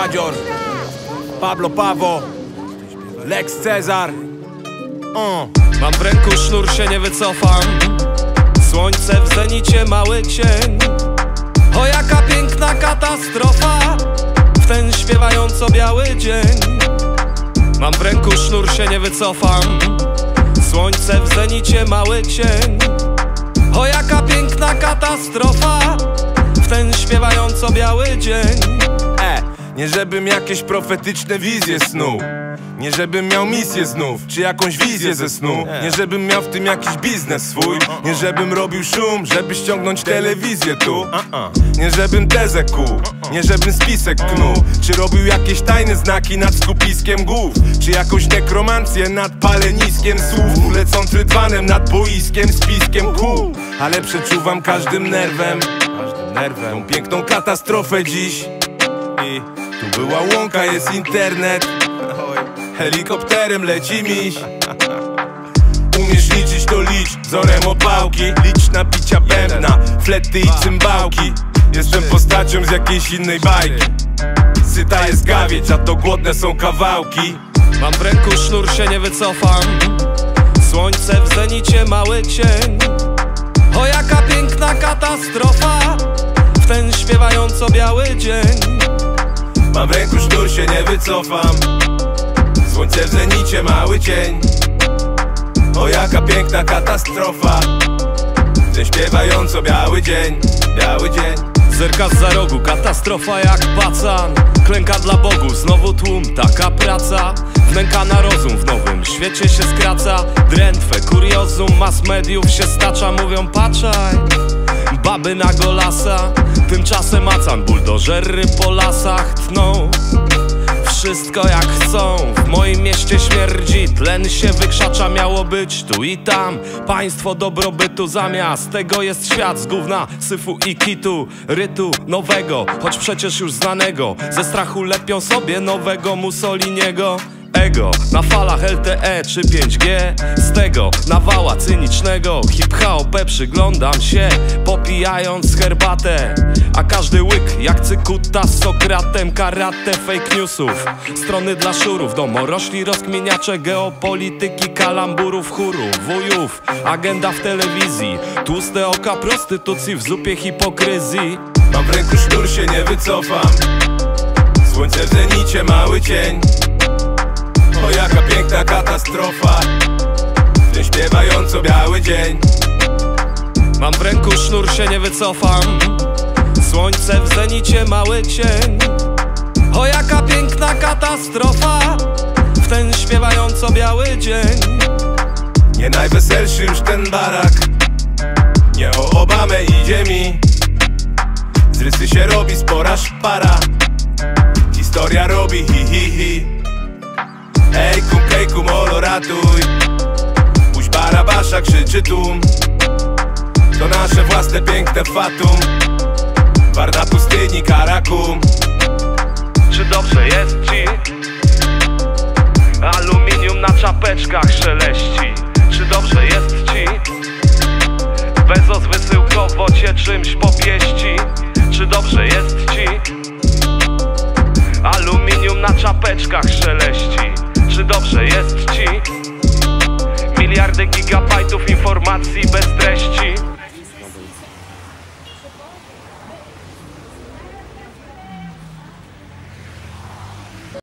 Kadzior, Pablo Pawo, Lex Cezar. Mam w ręku sznur, się nie wycofam. Słońce w zenicie, mały cień. O, jaka piękna katastrofa w ten śpiewająco biały dzień. Mam w ręku sznur, się nie wycofam. Słońce w zenicie, mały cień. O, jaka piękna katastrofa w ten śpiewająco biały dzień. Nie żebym jakieś profetyczne wizje snuł, nie żebym miał misję znów, czy jakąś wizję ze snu. Nie żebym miał w tym jakiś biznes swój, nie żebym robił szum, żeby ściągnąć telewizję tu. Nie żebym tezę kuł, nie żebym spisek knuł, czy robił jakieś tajne znaki nad skupiskiem głów, czy jakąś nekromancję nad paleniskiem słów, lecąc rydwanem nad boiskiem, spiskiem kół. Ale przeczuwam każdym nerwem tą piękną katastrofę dziś. I tu była łąka, jest internet, helikopterem leci miś. Umiesz liczyć, to licz wzorem opałki. Licz napicia bębna, flety i cymbałki. Jestem postacią z jakiejś innej bajki. Syta jest gawieć, a to głodne są kawałki. Mam w ręku sznur, się nie wycofam. Słońce w zenicie, mały cień. O, jaka piękna katastrofa w ten śpiewająco biały dzień. Mam w ręku sznur, się nie wycofam. Słońce w zenicie, mały cień. O, jaka piękna katastrofa w ten śpiewająco biały dzień, biały dzień. Zerka zza rogu, katastrofa jak pacan. Klęka dla Bogu, znowu tłum, taka praca. Wnęka na rozum, w nowym świecie się skraca. Drętwe, kuriozum, mass mediów się stacza. Mówią patrzaj, baby na golasa. Tymczasem macan, buldożery po lasach tną. Wszystko jak chcą, w moim mieście śmierdzi. Tlen się wykrzacza, miało być tu i tam. Państwo dobrobytu, zamiast tego jest świat z gówna, syfu i kitu. Rytu nowego, choć przecież już znanego. Ze strachu lepią sobie nowego Mussoliniego. Ego na falach LTE czy 5G. Z tego nawała cynicznego hip-hop przyglądam się, popijając herbatę. A każdy łyk jak cykuta z Sokratem. Karate fake newsów, strony dla szurów, domorośli rozkminiacze geopolityki, kalamburów, chórów, wujów. Agenda w telewizji, tłuste oka prostytucji w zupie hipokryzji. Mam w ręku sznur, się nie wycofam. Słońce w zenicie, mały cień. O, jaka piękna katastrofa w ten śpiewająco biały dzień. Mam w ręku sznur, się nie wycofam. Słońce w zenicie, mały cień. O, jaka piękna katastrofa w ten śpiewająco biały dzień. Nie najweselszy już ten barak, nie o Obamę idzie mi. Z rysy się robi spora szpara, historia robi hi hi hi. Ej kum kejku molo ratuj, puść barabasza, krzyczy tłum. To nasze własne piękne fatum, twarda pustyni Karakum. Czy dobrze jest ci? Aluminium na czapeczkach szeleści. Czy dobrze jest ci? Bezos wysyłkowo cię czymś popieści. Czy dobrze jest ci? Aluminium na czapeczkach szeleści. Czy dobrze jest ci? Miliardy gigabajtów informacji bez treści.